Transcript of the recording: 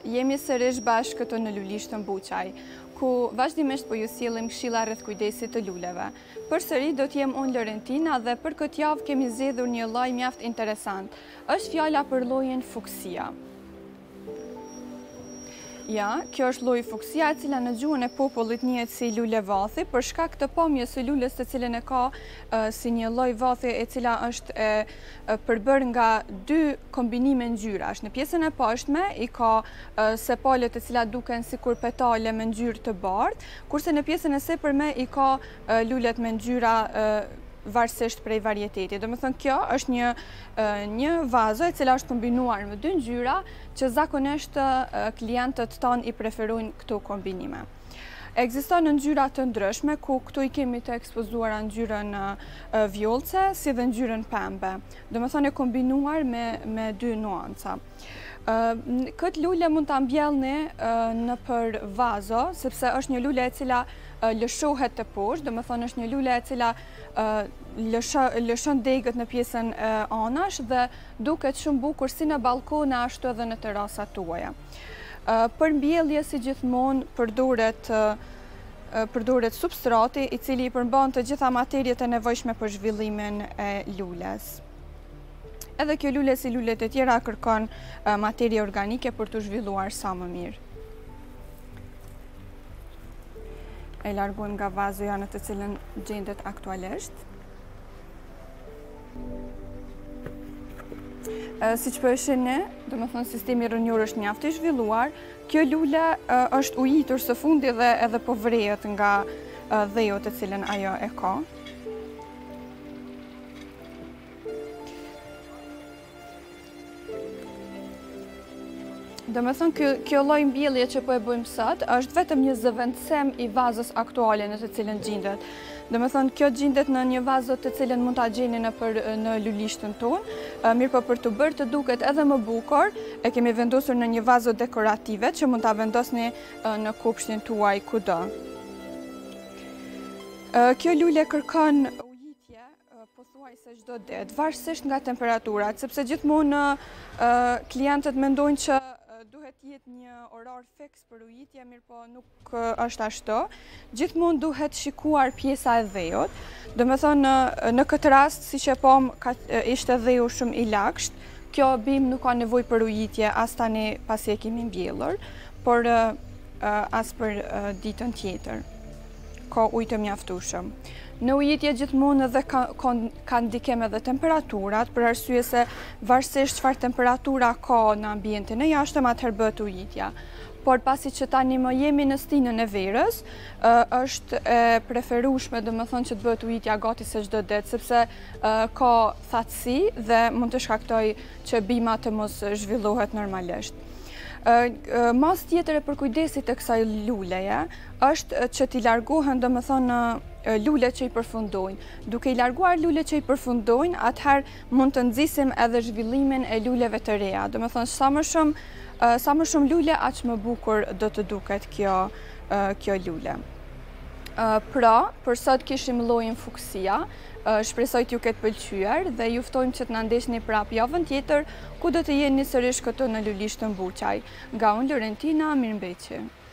Jemi sërish bashkë këtu në Lulisht të Mbuqaj, ku vazhdimisht po ju sjellim këshilla rreth kujdesit të luleve. Përsëri do të jem unë Lorentina dhe për këtë javë kemi zgjedhur një lloj mjaft interesant. Është fjala për llojin fuksia. Ja, kjo është lloji fuksia e cila në gjuhën e popullit njihet si lule vathi për shkak të pamjes së lules të cilën e ka si një lloj vathi e cila është përbërë nga dy kombinime ngjyrash. Në pjesën e poshtme i ka sepale të cilat duken sikur petale me ngjyrë të bardhë, kurse në pjesën e sipërme i ka lulet me ngjyra varësisht prej varieteti. Do me thënë, kjo është një vazo e cila është kombinuar me dy ngjyra që zakonisht klientët tanë i preferojnë këto kombinime. Ekziston në ngjyra të ndryshme, ku këtu i kemi të ekspozuara ngjyrën vjollce si dhe ngjyrën pembe. Do me thënë e kombinuar me dy nuanca. Këtë lule mund të mbjellni në për vazo, sepse është një lule e cila lëshohet të poshtë, do me thonë është një lule e cila lëshon degët në pjesën anash dhe duket shumë bukur si në balkone ashtu edhe në terasat tuaja. Për mbjellje si gjithmonë përdoret substrati i cili i përmban të gjitha materjet e nevojshme për zhvillimin e lules. Edhe kjo lule si lulet e tjera kërkon materje organike për të zhvilluar sa më mirë. E largojmë nga vazoja në të cilën gjendet aktualisht. Siç po e shihni, do të thonë sistemi rrënjor është mjaft i zhvilluar. Kjo lule është ujitur së fundi dhe edhe po vrehet nga dhejo të cilën ajo e ka. Do me thënë, kjo lloj mbjellje që po e bëjmë sot është vetëm një zëvendësim i vazës aktuale në të cilën gjendet. Do me thënë, kjo gjendet në një vazë të cilën mund ta gjeni në Lulishtën tonë, mirë po për të bërë të duket edhe më bukur, e kemi vendosur në një vazë dekorative që mund ta vendosni në kopshtin tuaj kudo. Kjo lule kërkon ujitje pothuajse çdo ditë, varësisht nga temperaturat, sepse gjithmonë klientët mendojnë që duhet jetë një orar fiks për ujitje, mirë po nuk është ashtu. Gjithmonë duhet shikuar pjesa e dhejot. Do me thonë, në këtë rast, si që pom, ishte dheju shumë i lagsht, kjo bim nuk ka nevojë për ujitje as tani pasi e kemi mbjellur, por as për ditën tjetër. Ka ujë të mjaftueshëm. Në ujitje gjithmonë edhe ka ndikim edhe temperaturat, për arsye se varësisht çfarë temperatura ka në ambientin e jashtëm, atëherë bëhet ujitja. Por pasi që tani më jemi në stinën e verës, është e preferueshme, domethënë që të bëhet ujitja gati se çdo ditë, sepse ka thatësi dhe mund të shkaktoj që bima të mos zhvillohet normalisht. Mas tjetër e përkujdesit e kësaj luleje është që t'i largohen domethënë lule që i përfundojnë. Duke i larguar lule që i përfundojnë, atëherë mund të nxisim edhe zhvillimin e luleve të reja. Domethënë sa më shumë lule, aq më bukur do të duket kjo lule. Pra, për sot kishim llojin fuksia. Shpresoj t'ju ketë pëlqyer dhe ju ftojmë që të na ndeshni prapë javën tjetër ku do të jeni sërish këtu në Lulisht të Mbuqaj. Nga unë Lorentina, mirëmbëjtje.